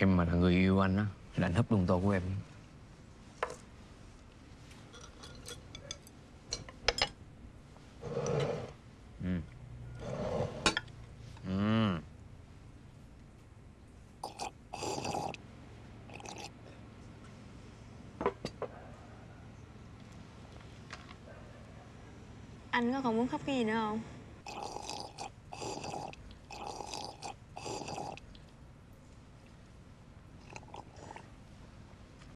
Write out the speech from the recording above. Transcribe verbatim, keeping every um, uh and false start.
Em mà là người yêu anh á là anh húp luôn tô của em. Ừ. Ừ. Anh có còn muốn húp cái gì nữa không?